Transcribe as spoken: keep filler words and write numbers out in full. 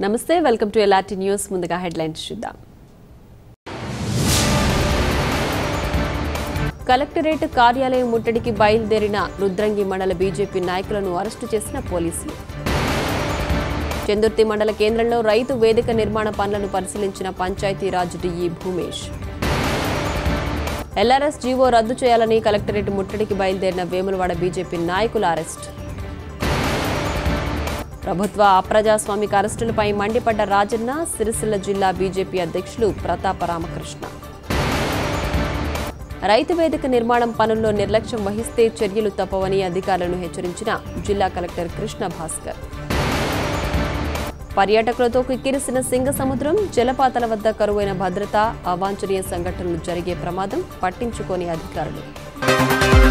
నమస్తే welcome to L R T news ముందుగా headlines చూద్దాం. కలెక్టరేట్ కార్యాలయం ముట్టడికి బయలుదేరిన రుద్రంగి మండల బీజేపీ నాయకులను అరెస్టు చేసిన పోలీసులు. చందుర్తి మండల కేంద్రంలో రైతు వేదిక నిర్మాణ పనులను పరిశీలించిన Panchayati Raj DE Bhoomesh. LRS GO రద్దు చేయాలని కలెక్టరేట్ ముట్టడికి బయలుదేరిన వేములవాడ బీజేపీ నాయకుల అరెస్ట్. ప్రభుత్వ అప్రజాస్వామిక అరెస్టులపై మండిపడ్డ రాజన్న, సిరిసిల్ల జిల్లా బీజేపీ అధ్యక్షులు ప్రతాప రామకృష్ణ. రైతు వేదిక నిర్మాణం పనుల్లో నిర్లక్ష్యం వహిస్తే చర్యలు తప్పవని అధికారులను హెచ్చరించిన జిల్లా కలెక్టర్ కృష్ణ భాస్కర్. పర్యాటకులతో కిక్కిరిసిన సింగ సముద్రం, జలపాతాల వద్ద కరువైన భద్రత, అవాంఛనీయ సంఘటనలు జరిగే ప్రమాదం పట్టించుకోని అధికారులు.